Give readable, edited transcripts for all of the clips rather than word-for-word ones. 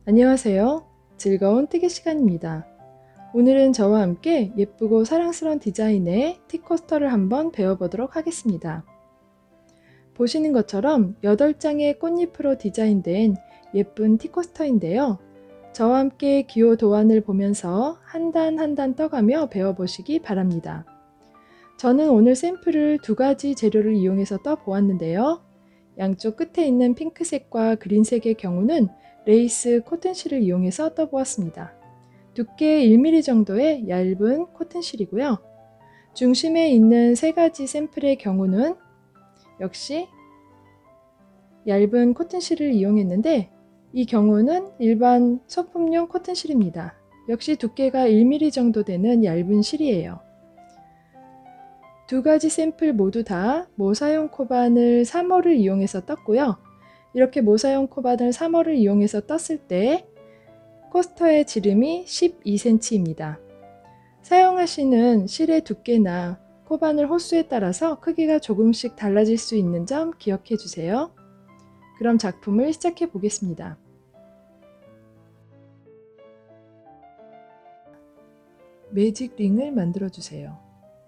안녕하세요. 즐거운 뜨개 시간입니다. 오늘은 저와 함께 예쁘고 사랑스러운 디자인의 티코스터를 한번 배워보도록 하겠습니다. 보시는 것처럼 8장의 꽃잎으로 디자인된 예쁜 티코스터인데요. 저와 함께 기호 도안을 보면서 한 단 한 단 떠가며 배워보시기 바랍니다. 저는 오늘 샘플을 2가지 재료를 이용해서 떠보았는데요. 양쪽 끝에 있는 핑크색과 그린색의 경우는 레이스 코튼실을 이용해서 떠보았습니다. 두께 1mm 정도의 얇은 코튼실이고요. 중심에 있는 3가지 샘플의 경우는 역시 얇은 코튼실을 이용했는데 이 경우는 일반 소품용 코튼실입니다. 역시 두께가 1mm 정도 되는 얇은 실이에요. 2가지 샘플 모두 다 모사용 코반을 3호를 이용해서 떴고요. 이렇게 모사용 코반을 3호를 이용해서 떴을 때 코스터의 지름이 12cm입니다. 사용하시는 실의 두께나 코바늘 호수에 따라서 크기가 조금씩 달라질 수 있는 점 기억해 주세요. 그럼 작품을 시작해 보겠습니다. 매직 링을 만들어 주세요.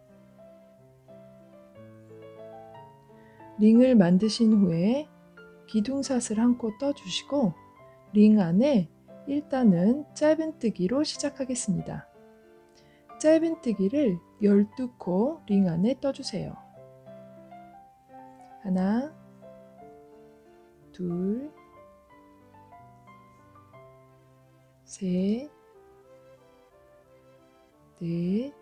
링을 만드신 후에 기둥샷을 한 코 떠주시고 링 안에 일단은 짧은뜨기로 시작하겠습니다. 짧은뜨기를 12코 링 안에 떠주세요. 하나, 둘, 셋, 넷,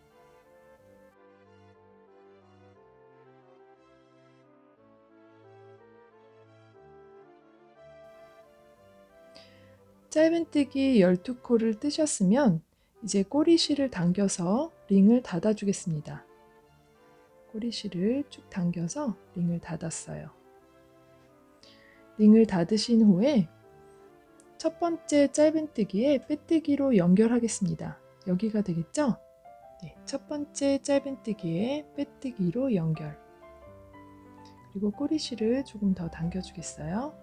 짧은뜨기 12코를 뜨셨으면 이제 꼬리실을 당겨서 링을 닫아 주겠습니다. 꼬리실을 쭉 당겨서 링을 닫았어요. 링을 닫으신 후에 첫 번째 짧은뜨기에 빼뜨기로 연결하겠습니다. 여기가 되겠죠? 네, 첫 번째 짧은뜨기에 빼뜨기로 연결. 그리고 꼬리실을 조금 더 당겨 주겠어요.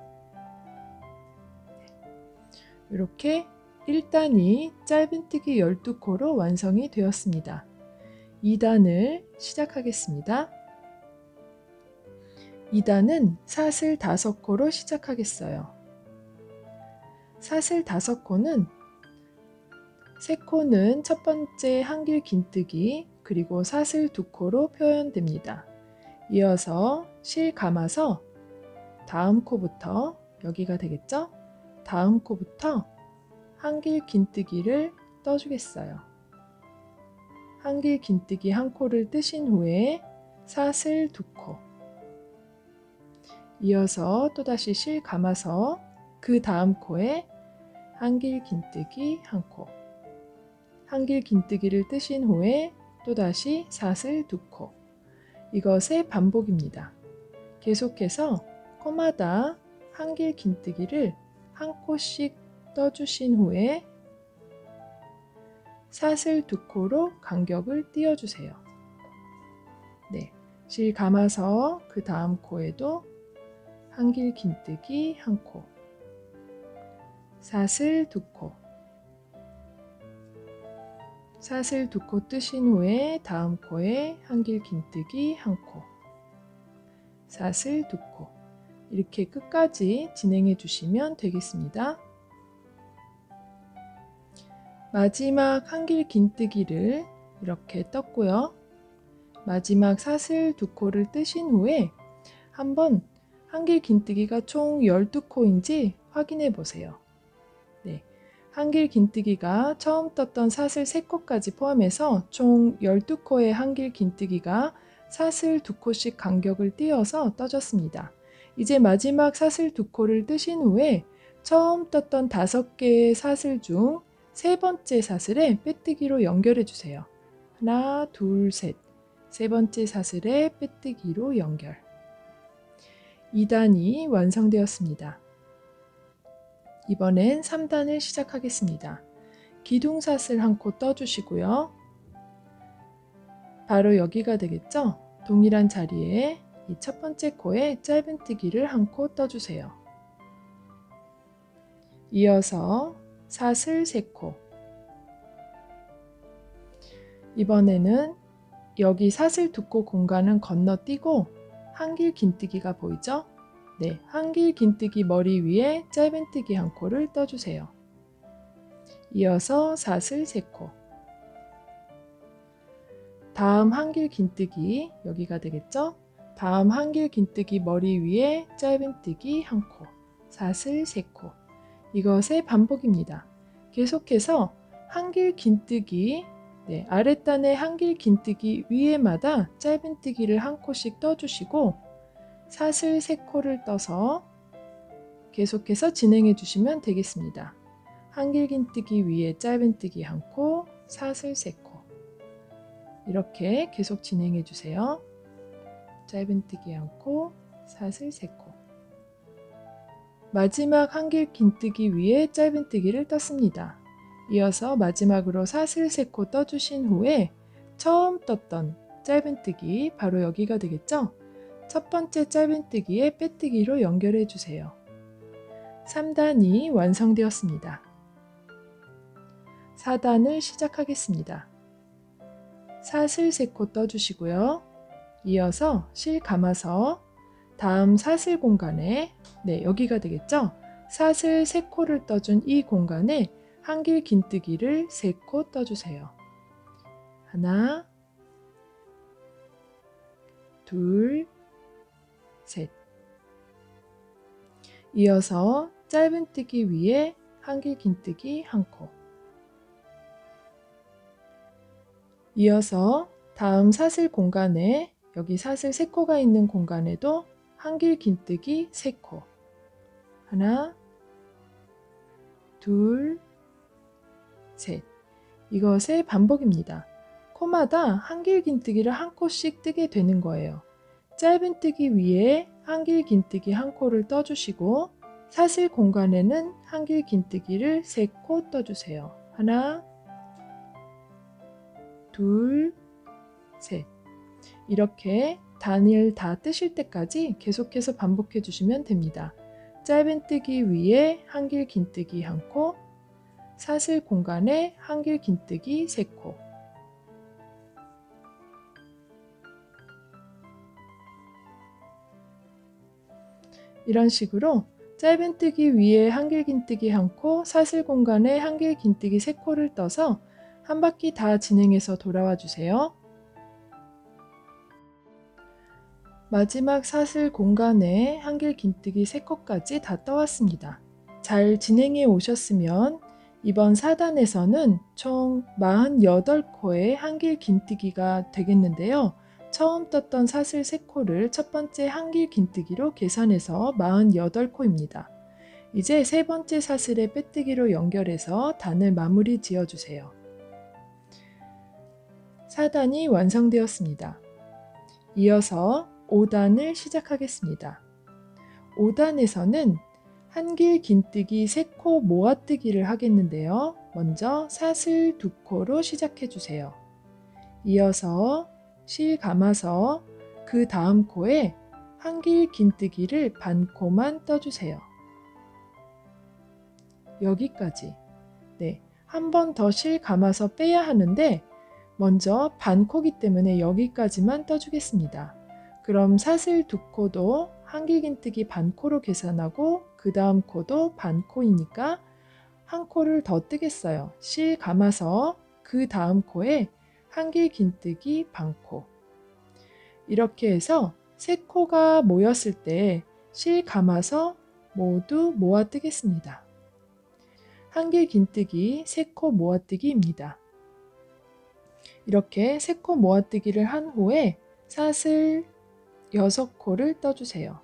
이렇게 1단이 짧은뜨기 12코로 완성이 되었습니다. 2단을 시작하겠습니다. 2단은 사슬 5코로 시작하겠어요. 사슬 5코는 3코는 첫 번째 한길 긴뜨기 그리고 사슬 2코로 표현됩니다. 이어서 실 감아서 다음 코부터 여기가 되겠죠? 다음 코부터 한길 긴뜨기를 떠주겠어요. 한길 긴뜨기 1코를 뜨신 후에 사슬 2코 이어서 또다시 실 감아서 그 다음 코에 한길 긴뜨기 1코 한길 긴뜨기를 뜨신 후에 또다시 사슬 2코 이것의 반복입니다. 계속해서 코마다 한길 긴뜨기를 1코씩 떠주신 후에 사슬 2코로 간격을 띄워주세요. 네, 실 감아서 그 다음 코에도 한길 긴뜨기 1코, 사슬 2코, 사슬 2코 뜨신 후에 다음 코에 한길 긴뜨기 1코, 사슬 2코 이렇게 끝까지 진행해 주시면 되겠습니다. 마지막 한길 긴뜨기를 이렇게 떴고요. 마지막 사슬 2코를 뜨신 후에 한번 한길 긴뜨기가 총 12코인지 확인해 보세요. 네, 한길 긴뜨기가 처음 떴던 사슬 3코까지 포함해서 총 12코의 한길 긴뜨기가 사슬 2코씩 간격을 띄어서 떠졌습니다. 이제 마지막 사슬 2코를 뜨신 후에 처음 떴던 5개의 사슬 중 3번째 사슬에 빼뜨기로 연결해 주세요. 하나, 둘, 셋. 3번째 사슬에 빼뜨기로 연결. 2단이 완성되었습니다. 이번엔 3단을 시작하겠습니다. 기둥사슬 1코 떠주시고요. 바로 여기가 되겠죠? 동일한 자리에 이 첫 번째 코에 짧은뜨기를 1코 떠주세요. 이어서 사슬 3코. 이번에는 여기 사슬 2코 공간은 건너뛰고 한길 긴뜨기가 보이죠? 네, 한길 긴뜨기 머리 위에 짧은뜨기 1코를 떠주세요. 이어서 사슬 3코. 다음 한길 긴뜨기, 여기가 되겠죠? 다음 한길 긴뜨기 머리 위에 짧은뜨기 1코, 사슬 3코. 이것의 반복입니다. 계속해서 한길 긴뜨기, 네, 아랫단의 한길 긴뜨기 위에마다 짧은뜨기를 1코씩 떠주시고 사슬 3코를 떠서 계속해서 진행해 주시면 되겠습니다. 한길 긴뜨기 위에 짧은뜨기 1코, 사슬 3코. 이렇게 계속 진행해 주세요. 짧은뜨기 1코, 사슬 3코. 마지막 한길 긴뜨기 위에 짧은뜨기를 떴습니다. 이어서 마지막으로 사슬 3코 떠주신 후에 처음 떴던 짧은뜨기, 바로 여기가 되겠죠? 첫 번째 짧은뜨기에 빼뜨기로 연결해 주세요. 3단이 완성되었습니다. 4단을 시작하겠습니다. 사슬 3코 떠주시고요. 이어서 실 감아서 다음 사슬 공간에, 네, 여기가 되겠죠? 사슬 3코를 떠준 이 공간에 한길 긴뜨기를 3코 떠주세요. 하나, 둘, 셋. 이어서 짧은뜨기 위에 한길 긴뜨기 1코. 이어서 다음 사슬 공간에, 여기 사슬 3코가 있는 공간에도 한길 긴뜨기 3코. 하나, 둘, 셋. 이것의 반복입니다. 코마다 한길 긴뜨기를 1코씩 뜨게 되는 거예요. 짧은뜨기 위에 한길 긴뜨기 1코를 떠주시고 사슬 공간에는 한길 긴뜨기를 3코 떠주세요. 하나, 둘, 셋. 이렇게 단을 다 뜨실 때까지 계속해서 반복해 주시면 됩니다. 짧은뜨기 위에 한길 긴뜨기 1코, 사슬 공간에 한길 긴뜨기 3코. 이런 식으로 짧은뜨기 위에 한길 긴뜨기 1코, 사슬 공간에 한길 긴뜨기 3코를 떠서 한 바퀴 다 진행해서 돌아와 주세요. 마지막 사슬 공간에 한길 긴뜨기 3코까지 다 떠왔습니다. 잘 진행해 오셨으면 이번 4단에서는 총 48코의 한길 긴뜨기가 되겠는데요. 처음 떴던 사슬 3코를 첫 번째 한길 긴뜨기로 계산해서 48코입니다. 이제 세 번째 사슬에 빼뜨기로 연결해서 단을 마무리 지어주세요. 4단이 완성되었습니다. 이어서 5단을 시작하겠습니다. 5단에서는 한길 긴뜨기 3코 모아뜨기를 하겠는데요. 먼저 사슬 2코로 시작해 주세요. 이어서 실 감아서 그 다음 코에 한길 긴뜨기를 반코만 떠주세요. 여기까지. 네, 한 번 더 실 감아서 빼야 하는데 먼저 반코기 때문에 여기까지만 떠주겠습니다. 그럼 사슬 2코도 한길 긴뜨기 반코로 계산하고 그 다음 코도 반코이니까 한 코를 더 뜨겠어요. 실 감아서 그 다음 코에 한길 긴뜨기 반코. 이렇게 해서 3코가 모였을 때 실 감아서 모두 모아 뜨겠습니다. 한길 긴뜨기 3코 모아뜨기입니다. 이렇게 3코 모아뜨기를 한 후에 사슬 6코를 떠주세요.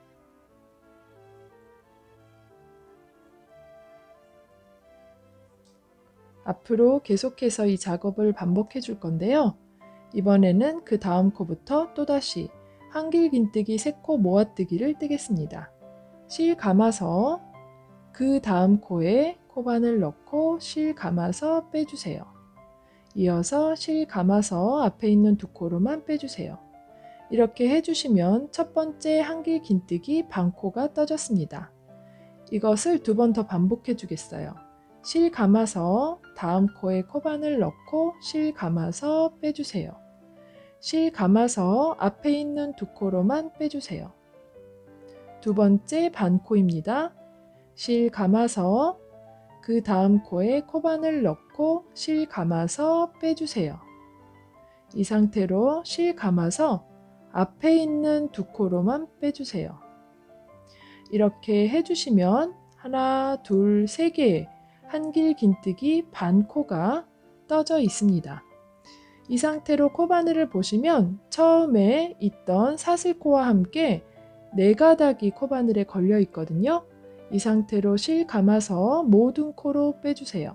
앞으로 계속해서 이 작업을 반복해 줄 건데요. 이번에는 그 다음 코부터 또다시 한길 긴뜨기 3코 모아뜨기를 뜨겠습니다. 실 감아서 그 다음 코에 코바늘 넣고 실 감아서 빼주세요. 이어서 실 감아서 앞에 있는 2코로만 빼주세요. 이렇게 해주시면 첫 번째 한길 긴뜨기 반코가 떠졌습니다. 이것을 2번 더 반복해 주겠어요. 실 감아서 다음 코에 코바늘 넣고 실 감아서 빼주세요. 실 감아서 앞에 있는 2코로만 빼주세요. 2번째 반코입니다. 실 감아서 그 다음 코에 코바늘 넣고 실 감아서 빼주세요. 이 상태로 실 감아서 앞에 있는 2코로만 빼주세요. 이렇게 해주시면 하나, 둘, 3개의 한길 긴뜨기 반코가 떠져 있습니다. 이 상태로 코바늘을 보시면 처음에 있던 사슬코와 함께 4가닥이 코바늘에 걸려 있거든요. 이 상태로 실 감아서 모든 코로 빼주세요.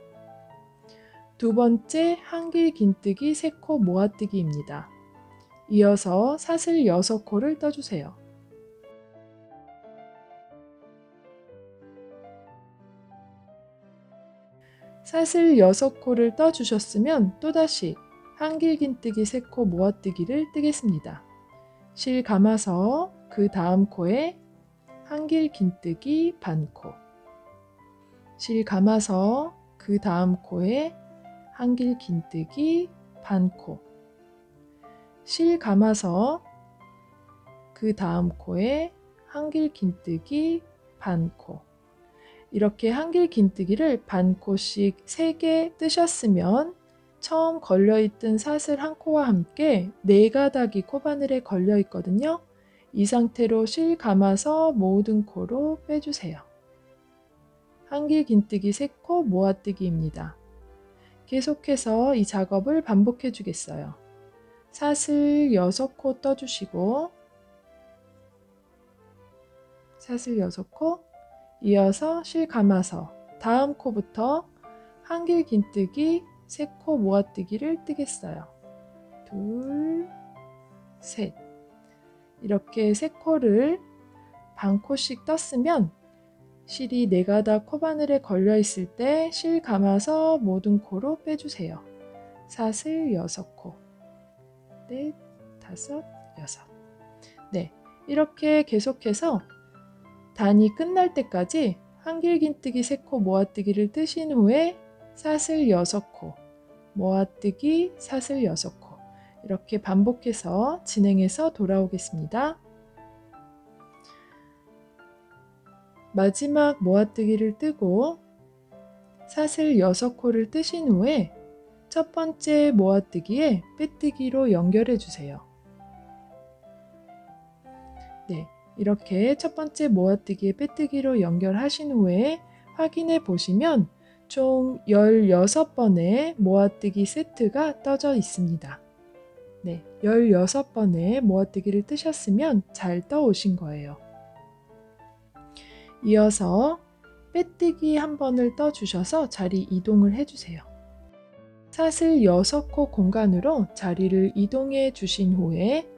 2번째 한길 긴뜨기 3코 모아뜨기입니다. 이어서 사슬 6코를 떠주세요. 사슬 6코를 떠주셨으면 또다시 한길 긴뜨기 3코 모아뜨기를 뜨겠습니다. 실 감아서 그 다음 코에 한길 긴뜨기 반코, 실 감아서 그 다음 코에 한길 긴뜨기 반코, 실 감아서 그 다음 코에 한길 긴뜨기 반코. 이렇게 한길 긴뜨기를 반코씩 3개 뜨셨으면 처음 걸려있던 사슬 1코와 함께 4가닥이 코바늘에 걸려 있거든요. 이 상태로 실 감아서 모든 코로 빼주세요. 한길 긴뜨기 3코 모아뜨기입니다. 계속해서 이 작업을 반복해 주겠어요. 사슬 6코 떠주시고 사슬 6코 이어서 실 감아서 다음 코부터 한길 긴뜨기 3코 모아뜨기를 뜨겠어요. 둘, 셋. 이렇게 3코를 반코씩 떴으면 실이 4가닥 코바늘에 걸려 있을 때 실 감아서 모든 코로 빼주세요. 사슬 6코. 넷, 5, 6. 네, 이렇게 계속해서 단이 끝날 때까지 한길 긴뜨기 3코 모아뜨기를 뜨신 후에 사슬 6코, 모아뜨기 사슬 6코 이렇게 반복해서 진행해서 돌아오겠습니다. 마지막 모아뜨기를 뜨고 사슬 6코를 뜨신 후에 첫 번째 모아뜨기에 빼뜨기로 연결해 주세요. 네, 이렇게 첫 번째 모아뜨기에 빼뜨기로 연결하신 후에 확인해 보시면 총 16번의 모아뜨기 세트가 떠져 있습니다. 네, 16번의 모아뜨기를 뜨셨으면 잘 떠오신 거예요. 이어서 빼뜨기 한 번을 떠주셔서 자리 이동을 해주세요. 사슬 6코 공간으로 자리를 이동해 주신 후에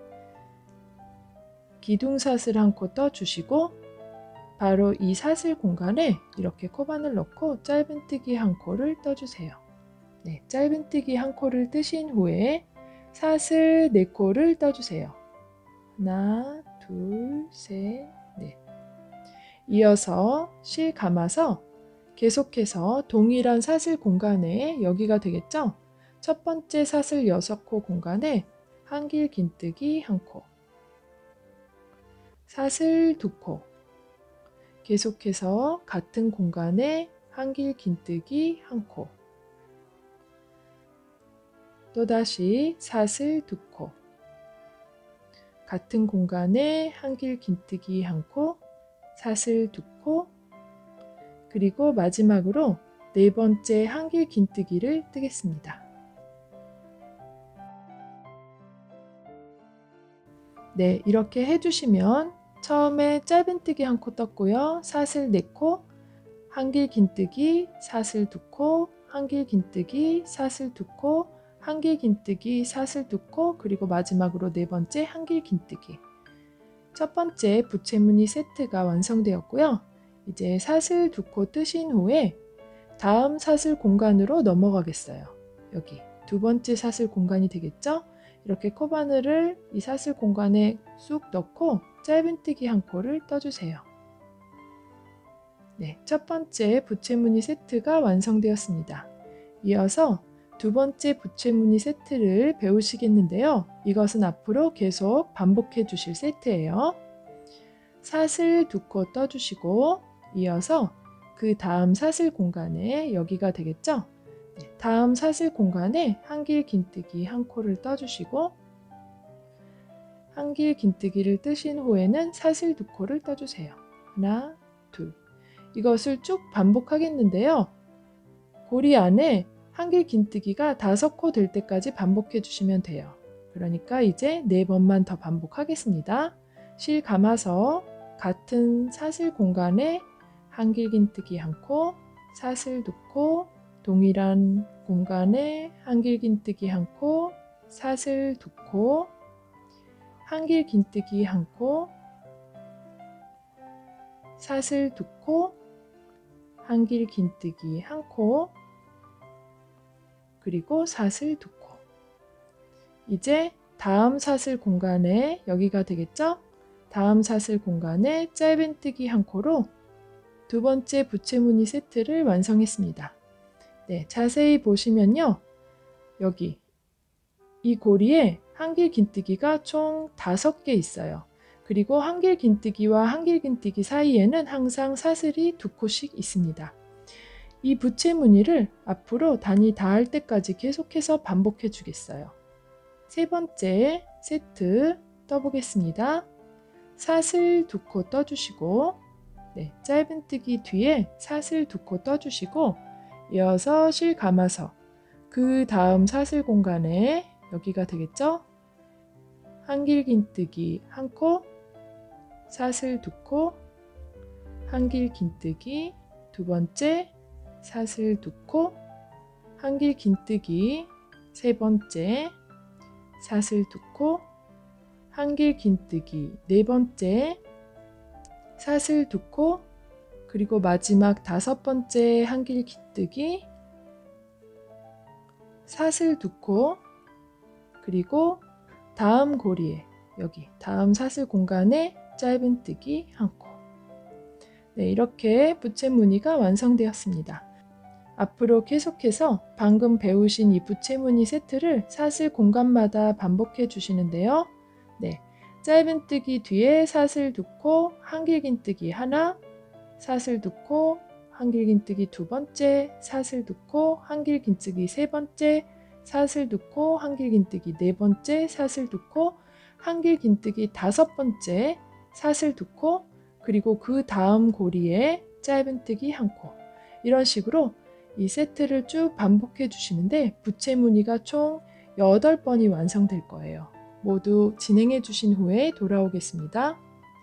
기둥사슬 1코 떠주시고 바로 이 사슬 공간에 이렇게 코바늘 넣고 짧은뜨기 1코를 떠주세요. 네, 짧은뜨기 1코를 뜨신 후에 사슬 4코를 떠주세요. 하나, 둘, 셋, 넷. 이어서 실 감아서 계속해서 동일한 사슬 공간에 여기가 되겠죠? 첫 번째 사슬 6코 공간에 한길 긴뜨기 1코, 사슬 2코, 계속해서 같은 공간에 한길 긴뜨기 1코, 또다시 사슬 2코, 같은 공간에 한길 긴뜨기 1코, 사슬 2코, 그리고 마지막으로 4번째 한길 긴뜨기를 뜨겠습니다. 네, 이렇게 해주시면 처음에 짧은뜨기 1코 떴고요. 사슬 4코, 한길 긴뜨기, 사슬 2코, 한길 긴뜨기, 사슬 2코, 한길 긴뜨기, 사슬 2코, 그리고 마지막으로 4번째 한길 긴뜨기. 첫 번째 부채무늬 세트가 완성되었고요. 이제 사슬 2코 뜨신 후에 다음 사슬 공간으로 넘어가겠어요. 여기 2번째 사슬 공간이 되겠죠? 이렇게 코바늘을 이 사슬 공간에 쑥 넣고 짧은뜨기 1코를 떠주세요. 네, 첫 번째 부채무늬 세트가 완성되었습니다. 이어서 두 번째 부채무늬 세트를 배우시겠는데요. 이것은 앞으로 계속 반복해 주실 세트예요. 사슬 2코 떠주시고 이어서 그 다음 사슬 공간에 여기가 되겠죠? 네, 다음 사슬 공간에 한길 긴뜨기 1코를 떠주시고 한길 긴뜨기를 뜨신 후에는 사슬 2코를 떠주세요. 하나, 둘. 이것을 쭉 반복하겠는데요. 고리 안에 한길 긴뜨기가 5코 될 때까지 반복해 주시면 돼요. 그러니까 이제 4번만 더 반복하겠습니다. 실 감아서 같은 사슬 공간에 한길 긴뜨기 1코, 사슬 2코, 동일한 공간에 한길 긴뜨기 1코, 사슬 2코, 한길 긴뜨기 1코, 사슬 2코, 한길 긴뜨기 1코, 그리고 사슬 2코. 이제 다음 사슬 공간에 여기가 되겠죠? 다음 사슬 공간에 짧은뜨기 1코로 두 번째 부채무늬 세트를 완성했습니다. 네, 자세히 보시면요. 여기 이 고리에 한길 긴뜨기가 총 5개 있어요. 그리고 한길 긴뜨기와 한길 긴뜨기 사이에는 항상 사슬이 2코씩 있습니다. 이 부채무늬를 앞으로 단이 닿을 때까지 계속해서 반복해 주겠어요. 세 번째 세트 떠보겠습니다. 사슬 2코 떠주시고 네, 짧은뜨기 뒤에 사슬 2코 떠주시고 이어서 실 감아서 그 다음 사슬 공간에 여기가 되겠죠? 한길 긴뜨기 1코, 사슬 2코, 한길 긴뜨기 두 번째, 사슬 2코, 한길 긴뜨기 세 번째, 사슬 2코, 한길 긴뜨기 네 번째, 사슬 2코, 그리고 마지막 5번째 한길 긴뜨기, 사슬 2코, 그리고 다음 고리에 여기 다음 사슬 공간에 짧은뜨기 1코. 네, 이렇게 부채무늬가 완성되었습니다. 앞으로 계속해서 방금 배우신 이 부채무늬 세트를 사슬 공간마다 반복해 주시는데요. 네, 짧은뜨기 뒤에 사슬 2코, 한길 긴뜨기 하나, 사슬 2코, 한길 긴뜨기 두 번째, 사슬 2코, 한길 긴뜨기 세 번째, 사슬 2코, 한길 긴뜨기 네 번째, 사슬 2코, 한길 긴뜨기 5번째, 사슬 2코, 그리고 그 다음 고리에 짧은뜨기 1코. 이런 식으로 이 세트를 쭉 반복해 주시는데 부채무늬가 총 8번이 완성될 거예요. 모두 진행해 주신 후에 돌아오겠습니다.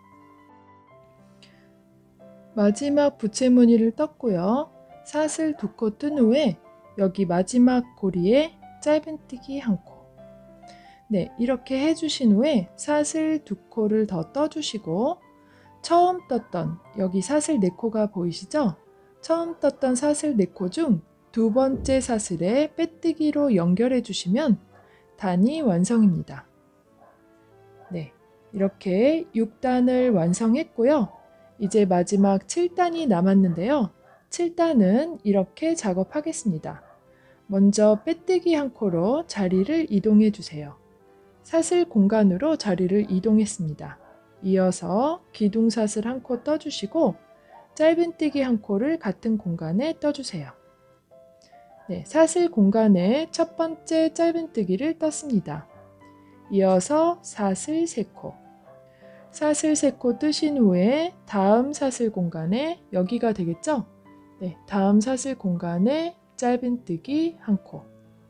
마지막 부채무늬를 떴고요. 사슬 2코 뜬 후에 여기 마지막 고리에 짧은뜨기 1코. 네, 이렇게 해주신 후에 사슬 2코를 더 떠주시고 처음 떴던 여기 사슬 4코가 보이시죠? 처음 떴던 사슬 4코 중 두 번째 사슬에 빼뜨기로 연결해 주시면 단이 완성입니다. 네, 이렇게 6단을 완성했고요. 이제 마지막 7단이 남았는데요. 7단은 이렇게 작업하겠습니다. 먼저 빼뜨기 1코로 자리를 이동해 주세요. 사슬 공간으로 자리를 이동했습니다. 이어서 기둥사슬 1코 떠주시고 짧은뜨기 1코를 같은 공간에 떠주세요. 네, 사슬 공간에 첫 번째 짧은뜨기를 떴습니다. 이어서 사슬 3코. 사슬 3코 뜨신 후에 다음 사슬 공간에 여기가 되겠죠? 네, 다음 사슬 공간에 짧은뜨기 1코.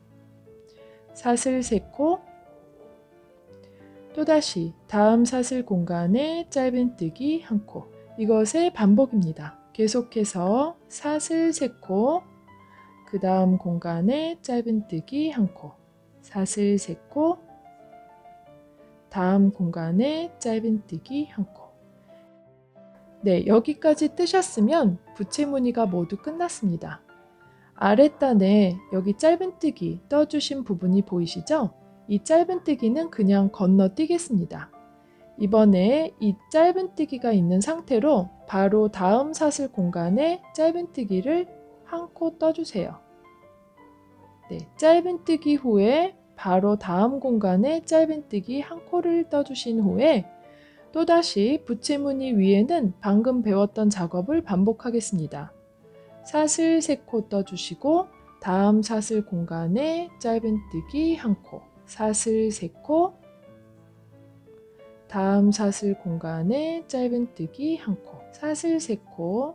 사슬 3코. 또다시 다음 사슬 공간에 짧은뜨기 1코. 이것의 반복입니다. 계속해서 사슬 3코, 그 다음 공간에 짧은뜨기 1코, 사슬 3코, 다음 공간에 짧은뜨기 1코. 네, 여기까지 뜨셨으면 부채무늬가 모두 끝났습니다. 아랫단에 여기 짧은뜨기 떠주신 부분이 보이시죠? 이 짧은뜨기는 그냥 건너뛰겠습니다. 이번에 이 짧은뜨기가 있는 상태로 바로 다음 사슬 공간에 짧은뜨기를 한 코 떠주세요. 네, 짧은뜨기 후에 바로 다음 공간에 짧은뜨기 한 코를 떠주신 후에 또다시 부채무늬 위에는 방금 배웠던 작업을 반복하겠습니다. 사슬 3코 떠주시고 다음 사슬 공간에 짧은뜨기 한 코, 사슬 3코, 다음 사슬 공간에 짧은뜨기 한 코, 사슬 3코,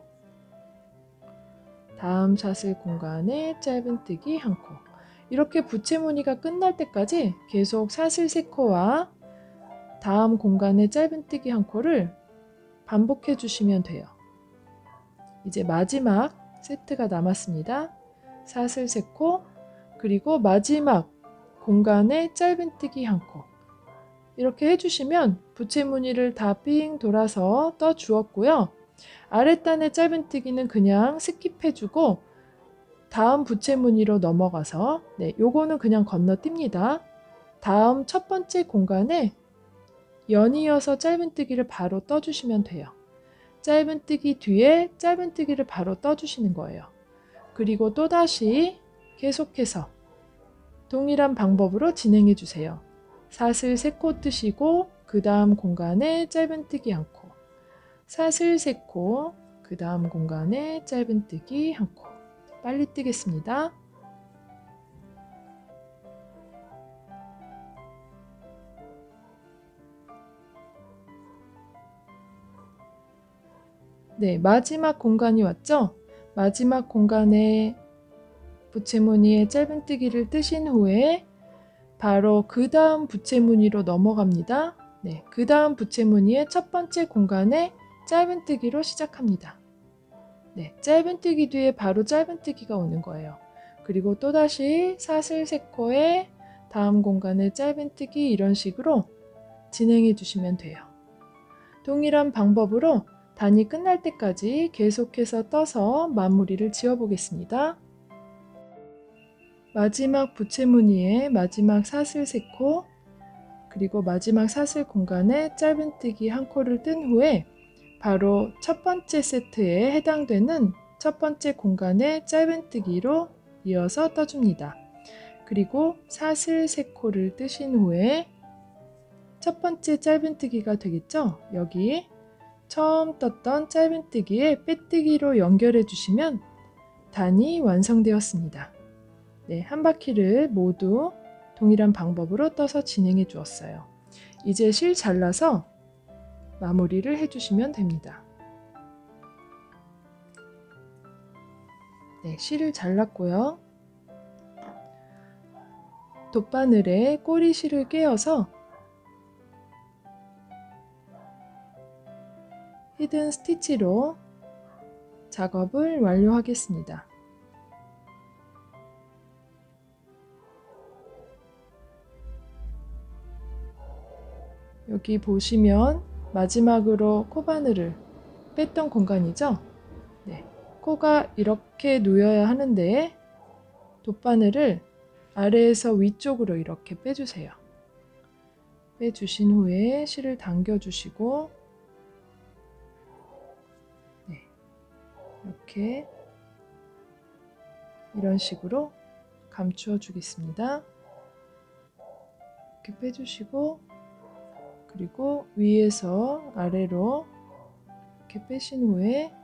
다음 사슬 공간에 짧은뜨기 한 코. 이렇게 부채무늬가 끝날 때까지 계속 사슬 3코와 다음 공간에 짧은뜨기 한 코를 반복해 주시면 돼요. 이제 마지막 세트가 남았습니다. 사슬 3코, 그리고 마지막 공간에 짧은뜨기 한 코. 이렇게 해주시면 부채무늬를 다 삥 돌아서 떠 주었고요. 아랫단의 짧은뜨기는 그냥 스킵해주고 다음 부채무늬로 넘어가서 요거는 그냥 건너뜁니다. 다음 첫 번째 공간에 연이어서 짧은뜨기를 바로 떠주시면 돼요. 짧은뜨기 뒤에 짧은뜨기를 바로 떠주시는 거예요. 그리고 또다시 계속해서 동일한 방법으로 진행해 주세요. 사슬 3코 뜨시고 그 다음 공간에 짧은뜨기 한 코, 사슬 3코, 그 다음 공간에 짧은뜨기 한 코. 빨리 뜨겠습니다. 네, 마지막 공간이 왔죠? 마지막 공간에 부채무늬에 짧은뜨기를 뜨신 후에 바로 그 다음 부채무늬로 넘어갑니다. 네, 그 다음 부채무늬의 첫 번째 공간에 짧은뜨기로 시작합니다. 네, 짧은뜨기 뒤에 바로 짧은뜨기가 오는 거예요. 그리고 또다시 사슬 3코에 다음 공간에 짧은뜨기 이런 식으로 진행해 주시면 돼요. 동일한 방법으로 단이 끝날 때까지 계속해서 떠서 마무리를 지어 보겠습니다. 마지막 부채무늬에 마지막 사슬 3코, 그리고 마지막 사슬 공간에 짧은뜨기 한 코를 뜬 후에 바로 첫 번째 세트에 해당되는 첫 번째 공간에 짧은뜨기로 이어서 떠줍니다. 그리고 사슬 3코를 뜨신 후에 첫 번째 짧은뜨기가 되겠죠? 여기 처음 떴던 짧은뜨기에 빼뜨기로 연결해 주시면 단이 완성되었습니다. 네, 한 바퀴를 모두 동일한 방법으로 떠서 진행해 주었어요. 이제 실 잘라서 마무리를 해주시면 됩니다. 네, 실을 잘랐고요. 돗바늘에 꼬리실을 꿰어서 히든 스티치로 작업을 완료하겠습니다. 여기 보시면 마지막으로 코바늘을 뺐던 공간이죠? 네, 코가 이렇게 놓여야 하는데 돗바늘을 아래에서 위쪽으로 이렇게 빼주세요. 빼주신 후에 실을 당겨주시고 네, 이렇게 이런 식으로 감추어 주겠습니다. 이렇게 빼주시고 그리고 위에서 아래로 이렇게 빼신 후에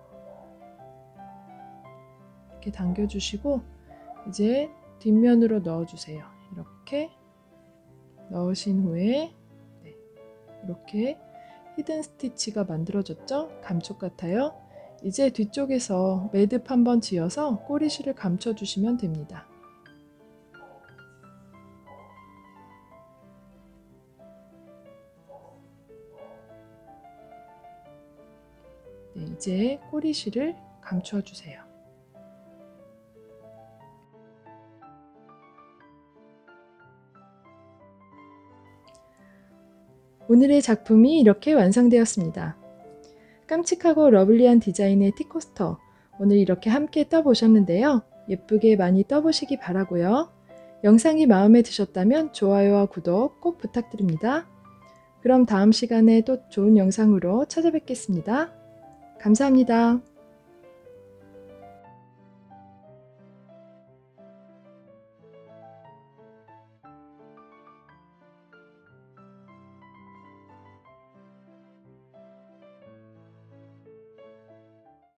이렇게 당겨주시고 이제 뒷면으로 넣어주세요. 이렇게 넣으신 후에 네, 이렇게 히든 스티치가 만들어졌죠? 감쪽 같아요. 이제 뒤쪽에서 매듭 한번 지어서 꼬리실을 감춰주시면 됩니다. 네, 이제 꼬리실을 감춰 주세요. 오늘의 작품이 이렇게 완성되었습니다. 깜찍하고 러블리한 디자인의 티코스터, 오늘 이렇게 함께 떠보셨는데요. 예쁘게 많이 떠보시기 바라고요. 영상이 마음에 드셨다면 좋아요와 구독 꼭 부탁드립니다. 그럼 다음 시간에 또 좋은 영상으로 찾아뵙겠습니다. 감사합니다.